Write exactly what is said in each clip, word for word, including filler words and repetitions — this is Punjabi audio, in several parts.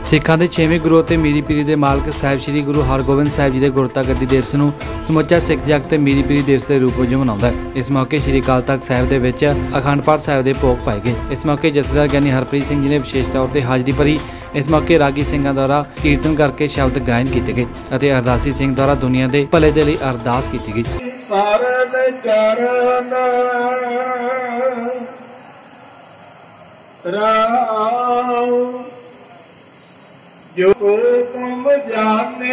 सिखां दे छेवें गुरु ते मीरी पीरी दे मालक साहिब श्री गुरु हरगोबिंद साहिब जी के गुरता गद्दी दिवस नूं समुचा सिख जगत ते मीरी पीरी दिवस के रूप में मनाउंदा है। इस मौके श्री अकाल तख्त साहिब दे विच अखंड पाठ साहिब दे भोग पाए गए। इस मौके जथेदार ज्ञानी हरप्रीत सिंह जी ने विशेष तौर पर हाजरी भरी। इस मौके रागी सिंघां द्वारा कीर्तन करके शब्द गायन किए गए और अरदासी सिंह द्वारा दुनिया के भले दे लई अरदास की गई। जो तुम जाने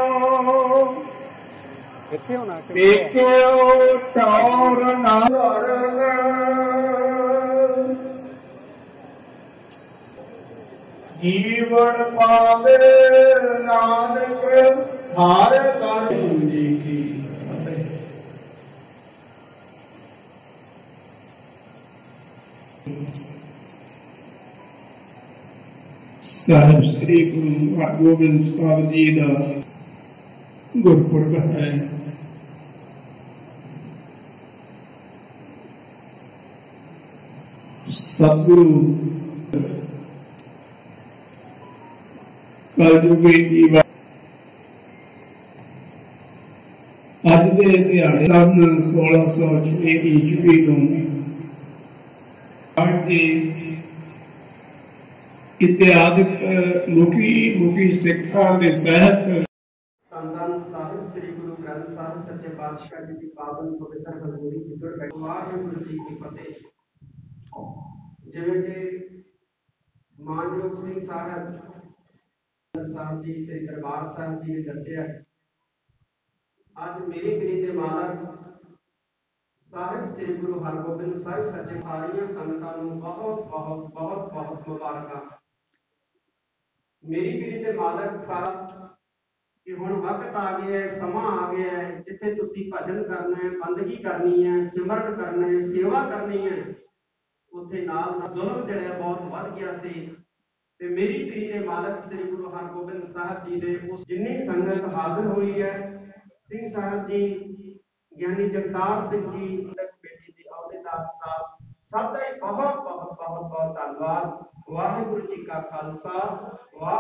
जीवन पावे नानक हार कर जी की साहिब श्री गुरु हरगोबिंद साहिब जी का गुरपुरब है। सतगुरु कलयुगी जीवन अज के दिहाड़े सन सोलह सौ छे ईस्वी इतिहासिक मुखी मुखी सिखा के तहत धन साहिब श्री गुरु ग्रंथ साहिब सच्चे पातशाह जी की पावन पवित्र हजूरी जिक्र वाहिगुरू जी की फतेह। जिवें कि मानयोग सिंह साहब साहब जी श्री दरबार साहब जी ने दसिया, अज मेरी पीरी दे मालक साहिब श्री गुरु हरगोबिंद साहिब सच्चे सारियां संगतां नूं बहुत बहुत बहुत बहुत मुबारकां। मेरी पीरी दे मालक साहब कि हुण वक्त आ गया है, समा आ गया है जिथे तुसी भजन करना है, बंदगी करनी है, सिमरन करना है, सेवा करनी है। उत्थे नाल जुल्म जिहड़ा बहुत वध गया सी ते मेरी पीरी दे मालक श्री गुरु हरगोबिंद साहब जी दे उस जिन्नी संगत हाजिर हुई है, सिंह साहब जी, ज्ञानी जगतार सिंह जी, बेटी दी अहुदेदार स्टाफ सब दा ही बहुत बहुत बहुत बहुत धन्नवाद। वाहिगुरू जी का खालसा वाह।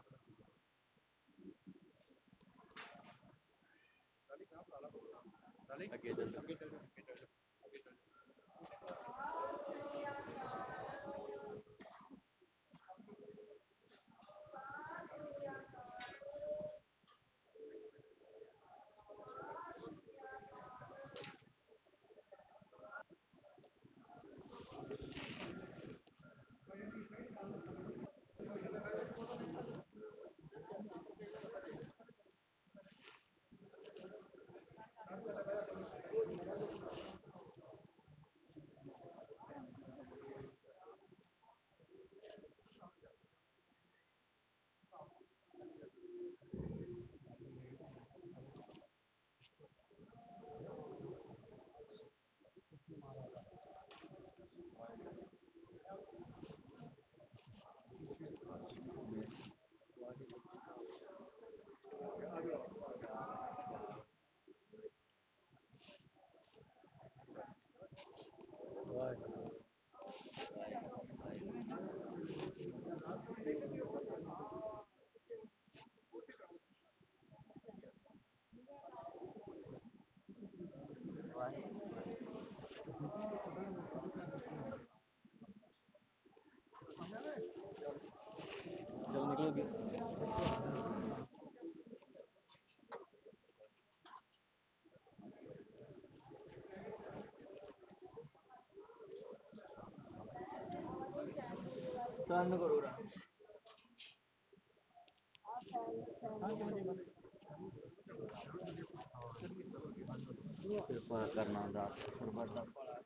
कृपा करना दास सर्वदा भला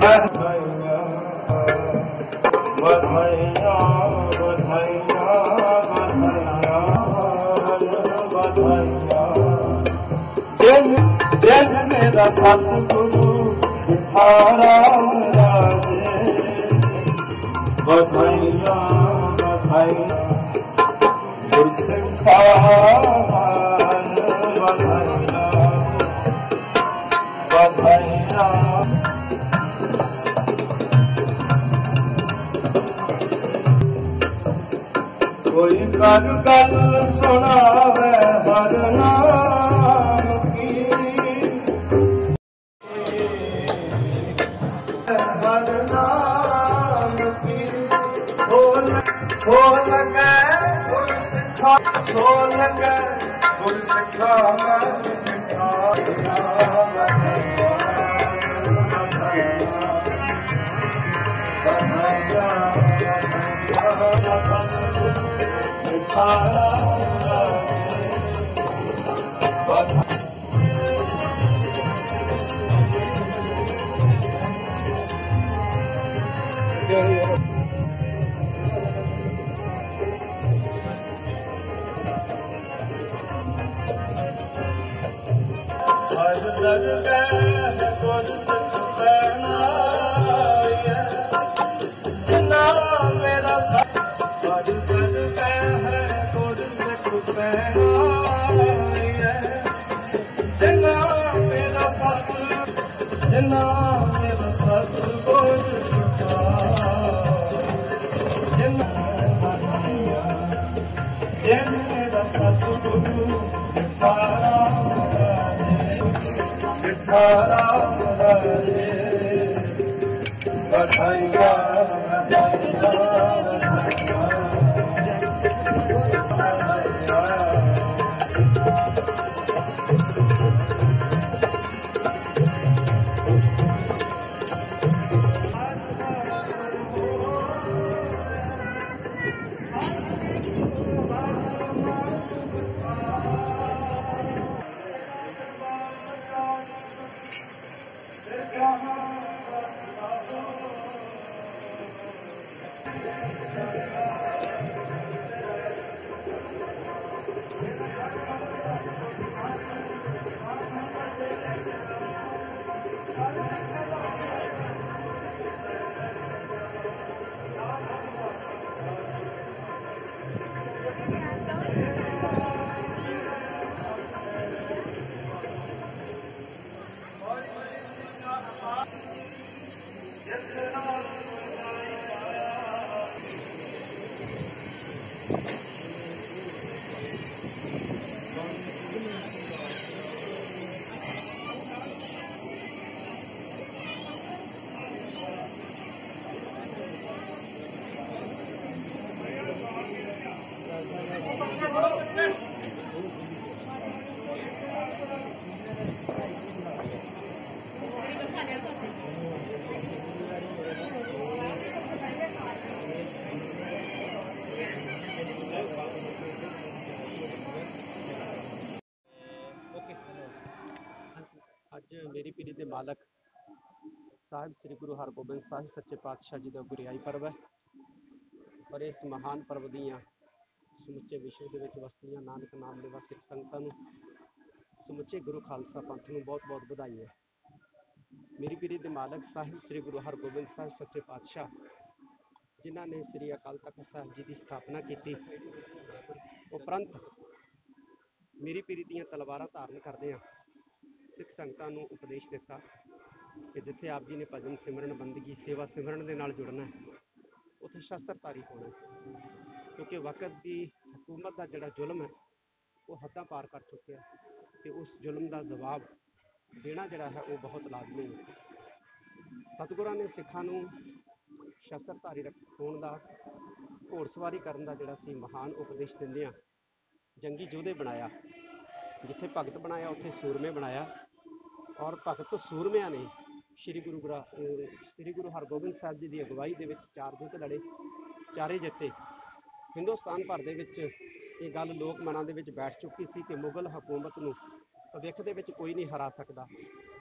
बधाइयाँ बधाइयाँ बधाइयाँ बधाइयाँ जिन जिन मेरा सतगुरु राम राजे बधाइयाँ बधाइयाँ गुरसिखा बधाइयाँ बधाइयाँ कोई कर गल सुनावे हर नाम की हर नाम की खोल खोल के गुरसिखा खोल के गुरसिखा मन मिठा हर दरगाह गुरसिख पैनाए जिन्ना मेरा हर दरगाह गुरसिख पैनाए जिन्ना मेरा सत जिन्ना मेरा सतगुर जिन्ना जिन मेरा सतगुरु राम राम राजे बधाइयाँ ਅੱਜ ਮੇਰੀ ਪੀਰੀ ਦੇ ਮਾਲਕ ਸਾਹਿਬ ਸ੍ਰੀ ਗੁਰੂ ਹਰਗੋਬਿੰਦ ਸਾਹਿਬ ਸੱਚੇ ਪਾਤਸ਼ਾਹ ਜੀ ਦਾ ਗੁਰਿਆਈ ਪਰਵ ਹੈ ਔਰ ਇਸ ਮਹਾਨ ਪਰਵ ਦੀਆਂ ਸਮੁੱਚੇ ਵਿਸ਼ਵ ਦੇ ਵਿੱਚ ਵਸਦੀਆਂ ਨਾਨਕ ਨਾਮ ਲੈਵਾ ਸਿੱਖ ਸੰਗਤਾਂ ਨੂੰ ਸਮੁੱਚੇ ਗੁਰੂ ਖਾਲਸਾ ਪੰਥ ਨੂੰ ਬਹੁਤ ਬਹੁਤ ਵਧਾਈ ਹੈ। ਮੇਰੀ ਪੀਰੀ ਦੇ ਮਾਲਕ ਸਾਹਿਬ ਸ੍ਰੀ ਗੁਰੂ ਹਰਗੋਬਿੰਦ ਸਾਹਿਬ ਸੱਚੇ ਪਾਤਸ਼ਾਹ ਜਿਨ੍ਹਾਂ ਨੇ ਸ੍ਰੀ ਅਕਾਲ ਤਖਤ ਸਾਹਿਬ ਜੀ ਦੀ ਸਥਾਪਨਾ ਕੀਤੀ ਉਪਰੰਤ ਮੇਰੀ ਪੀਰੀ ਦੀਆਂ ਤਲਵਾਰਾਂ ਧਾਰਨ ਕਰਦਿਆਂ ਸਿੱਖ ਸੰਗਤਾਂ ਨੂੰ ਉਪਦੇਸ਼ ਦਿੱਤਾ ਕਿ ਜਿੱਥੇ ਆਪ ਜੀ ਨੇ ਭਜਨ ਸਿਮਰਨ ਬੰਦਗੀ ਸੇਵਾ ਸਿਮਰਨ ਦੇ ਨਾਲ ਜੁੜਨਾ ਉੱਥੇ ਸ਼ਸਤਰਧਾਰੀ ਹੋਣਾ ਕਿਉਂਕਿ ਵਕਤ ਦੀ ਹਕੂਮਤ ਦਾ ਜਿਹੜਾ ਜ਼ੁਲਮ ਹੈ ਉਹ ਹੱਦਾਂ ਪਾਰ ਕਰ ਚੁੱਕਿਆ ਤੇ ਉਸ ਜ਼ੁਲਮ ਦਾ ਜਵਾਬ ਦੇਣਾ ਜਿਹੜਾ ਹੈ ਉਹ ਬਹੁਤ ਲਾਜ਼ਮੀ ਹੈ। ਸਤਿਗੁਰਾਂ ਨੇ ਸਿੱਖਾਂ ਨੂੰ ਸ਼ਸਤਰਧਾਰੀ ਹੋਣ ਦਾ ਘੋੜਸਵਾਰੀ ਕਰਨ ਦਾ ਜਿਹੜਾ ਸੀ ਮਹਾਨ ਉਪਦੇਸ਼ ਦਿੰਦਿਆਂ ਜੰਗੀ ਯੋਧੇ ਬਣਾਇਆ। ਜਿੱਥੇ ਭਗਤ ਬਣਾਇਆ ਉੱਥੇ ਸੂਰਮੇ ਬਣਾਇਆ ਔਰ ਭਗਤ ਸੂਰਮਿਆਂ ਨੇ ਸ਼੍ਰੀ ਗੁਰੂ ਗ੍ਰਾ ਸ਼੍ਰੀ ਗੁਰੂ ਹਰਗੋਬਿੰਦ ਸਾਹਿਬ ਜੀ ਦੀ ਅਗਵਾਈ ਦੇ ਵਿੱਚ ਚਾਰ ਯੁੱਧ ਲੜੇ, ਚਾਰੇ ਜਿੱਤੇ। ਹਿੰਦੁਸਤਾਨ ਭਰ ਦੇ ਵਿੱਚ ਇਹ ਗੱਲ ਲੋਕ ਮਨਾਂ ਦੇ ਵਿੱਚ ਬੈਠ ਚੁੱਕੀ ਸੀ ਕਿ ਮੁਗਲ ਹਕੂਮਤ ਨੂੰ ਭਵਿੱਖ ਦੇ ਵਿੱਚ ਕੋਈ ਨਹੀਂ ਹਰਾ ਸਕਦਾ।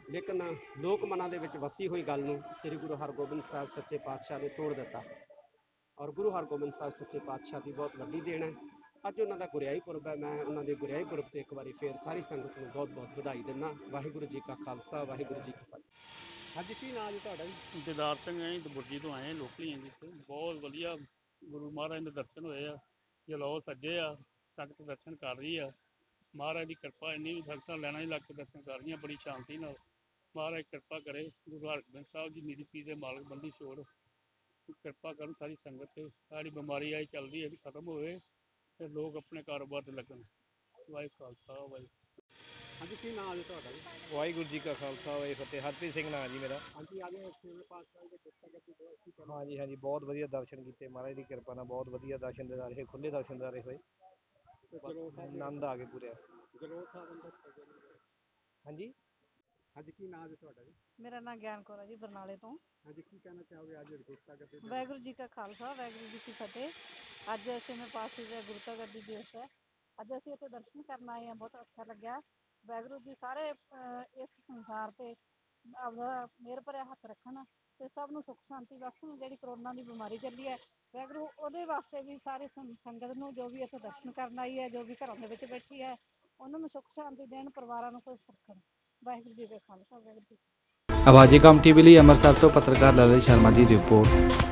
ਲੇਕਿਨ ਲੋਕ ਮਨਾਂ ਦੇ ਵਿੱਚ ਵਸੀ ਹੋਈ ਗੱਲ ਨੂੰ ਸ੍ਰੀ ਗੁਰੂ ਹਰਗੋਬਿੰਦ ਸਾਹਿਬ ਸੱਚੇ ਪਾਤਸ਼ਾਹ ਨੇ ਤੋੜ ਦਿੱਤਾ ਔਰ ਗੁਰੂ ਹਰਗੋਬਿੰਦ ਸਾਹਿਬ ਸੱਚੇ ਪਾਤਸ਼ਾਹ ਦੀ ਬਹੁਤ ਵੱਡੀ ਦੇਣ ਹੈ। ਅੱਜ ਉਹਨਾਂ ਦਾ ਗੁਰਿਆਈ ਪੁਰਬ ਹੈ। ਮੈਂ ਉਹਨਾਂ ਦੇ ਗੁਰਿਆਈ ਪੁਰਬ ਤੇ ਇੱਕ ਵਾਰੀ ਫੇਰ ਸਾਰੀ ਸੰਗਤ ਨੂੰ ਬਹੁਤ ਬਹੁਤ ਵਧਾਈ ਦਿੰਦਾ। ਵਾਹਿਗੁਰੂ ਜੀ ਕਾ ਖਾਲਸਾ, ਵਾਹਿਗੁਰੂ ਜੀ ਕੀ ਫਤਿਹ। ਅੱਜ ਕੀ ਨਾਮ ਜੀ ਤੁਹਾਡਾ ਜੀ? ਦਿਦਾਰ ਸਿੰਘ ਹੈ ਜੀ, ਦਬੁਰਜੀ ਤੋਂ ਆਏ ਹਾਂ, ਲੋਕਲੀ ਹਾਂ ਜੀ ਇੱਥੇ। ਬਹੁਤ ਵਧੀਆ ਗੁਰੂ ਮਹਾਰਾਜ ਦੇ ਦਰਸ਼ਨ ਹੋਏ ਆ। ਜਲੌ ਸੱਜੇ ਆ, ਸੰਗਤ ਦਰਸ਼ਨ ਕਰ ਰਹੀ ਆ। ਮਹਾਰਾਜ ਦੀ ਕਿਰਪਾ ਇੰਨੀ ਵੀ ਸੰਗਤਾਂ ਲੈਣਾ ਹੀ ਲੱਗ ਕੇ ਦਰਸ਼ਨ ਕਰ ਰਹੀਆਂ ਬੜੀ ਸ਼ਾਂਤੀ ਨਾਲ। ਮਹਾਰਾਜ ਕਿਰਪਾ ਕਰੇ, ਗੁਰੂ ਹਰਗੋਬਿੰਦ ਸਾਹਿਬ ਜੀ ਨੀਰੀ ਪੀਰ ਦੇ ਮਾਲਕ ਬੰਦੀ ਛੋੜ ਕਿਰਪਾ ਕਰਨ ਸਾਰੀ ਸੰਗਤ ਤੇ। ਸਾਰੀ ਬਿਮਾਰੀ ਆਈ ਚੱਲਦੀ ਹੈ ਵੀ ਖਤਮ ਹੋਵੇ ਤੇ ਲੋਕ ਆਪਣੇ ਕਾਰੋਬਾਰ ਤੇ ਲੱਗਣ। ਵਾਹਿਗੁਰੂ ਖਾਲਸਾ ਵਾਹਿਗੁਰੂ। ਹਾਂਜੀ ਕੀ ਨਾਮ ਜੀ ਤੁਹਾਡਾ ਜੀ? ਵਾਹਿਗੁਰੂ ਜੀ ਕਾ ਖਾਲਸਾ ਵਾਹਿਗੁਰੂ ਫਤਿਹ। ਹਰਪ੍ਰੀਤ ਸਿੰਘ ਨਾਂ ਜੀ ਮੇਰਾ। ਹਾਂਜੀ ਅੱਜ ਛੇਵੇਂ ਪਾਤਸ਼ਾਹ ਦੇ ਗੁਰਪੁਰਬ ਦੀ ਬਹੁਤ ਅੱਛੀ ਗੱਲ। ਹਾਂਜੀ ਹਾਂਜੀ ਬਹੁਤ ਵਧੀਆ ਦਰਸ਼ਨ ਕੀਤੇ ਮਹਾਰਾਜ ਦੀ ਕਿਰਪਾ ਨਾਲ। ਬਹੁਤ ਵਧੀਆ ਦਰਸ਼ਨ ਦਿਦਾਰੇ ਹੋਏ, ਖੁੱਲ੍ਹੇ ਦਰਸ਼ਨ ਦਿਦਾਰੇ ਹੋਏ। ਆਨੰਦ ਆ ਕੇ ਪੂਰੇ। ਜਲੌ ਸਾਹਿਬ ਅੰਦਰ ਹਾਂਜੀ ਹਾਂਜੀ ਕੀ ਨਾਮ ਜੀ ਤੁਹਾਡਾ ਜੀ? ਮੇਰਾ ਨਾਮ ਗਿਆਨ ਕੌਰ ਹੈ ਜੀ, ਬਰਨਾਲੇ ਤੋਂ। ਹਾਂਜੀ ਕੀ ਕਹਿਣਾ ਚਾਹੋਗੇ ਅੱਜ ਗੁਰਤਾ ਗੱਦੀ? ਵਾਹਿਗੁਰੂ ਜੀ ਕਾ ਖਾਲਸਾ, ਵਾਹਿਗੁਰੂ ਜੀ ਕੀ ਫਤਿਹ। ਅੱਜ ਛੇਵੇਂ ਪਾਤਸ਼ਾਹ ਦਾ ਗੁਰਤਾ ਗੱਦੀ ਦਿਵਸ ਹੈ। ਅੱਜ ਅਸੀਂ ਇੱਥੇ ਦਰਸ਼ਨ ਕਰਨ ਆਏ ਹਾਂ, ਬਹੁਤ ਅੱਛਾ ਲੱਗਿਆ। ਵਾਹਿਗੁਰੂ ਜੀ ਸਾਰੇ ਇਸ ਸੰਸਾਰ ਤੇ ਆਪਦਾ ਮਿਹਰ ਭਰਿਆ ਹੱਥ ਰੱਖਣ ਤੇ ਸਭ ਨੂੰ ਸੁੱਖ ਸ਼ਾਂਤੀ ਬਖਸ਼ਣ। ਜਿਹੜੀ ਕਰੋਨਾ ਦੀ ਬਿਮਾਰੀ ਚੱਲੀ ਹੈ, ਵਾਹਿਗੁਰੂ ਉਹਦੇ ਵਾਸਤੇ ਵੀ ਸਾਰੇ ਸੰਗਤ ਨੂੰ ਜੋ ਵੀ ਇੱਥੇ ਦਰਸ਼ਨ ਕਰਨ ਆਈ ਹੈ, ਜੋ ਵੀ ਘਰਾਂ ਦੇ ਵਿੱਚ ਬੈਠੀ ਹੈ, ਉਹਨਾਂ ਨੂੰ ਸੁੱਖ ਸ਼ਾਂਤੀ ਦੇਣ, ਪਰਿਵਾਰਾਂ ਨੂੰ ਖੁਸ਼ ਰੱਖਣ। ਵਾਹਿਗੁਰੂ ਜੀ ਕਾ ਖਾਲਸਾ, ਵਾਹਿਗੁਰੂ ਜੀ। ਆਵਾਜ਼ੇ ਕੌਮ ਟੀਵੀ ਲਈ ਅੰਮ੍ਰਿਤਸਰ ਤੋਂ ਪੱਤਰਕਾਰ ਲਲਿਤ ਸ਼ਰਮਾ ਦੀ ਰਿਪੋਰਟ।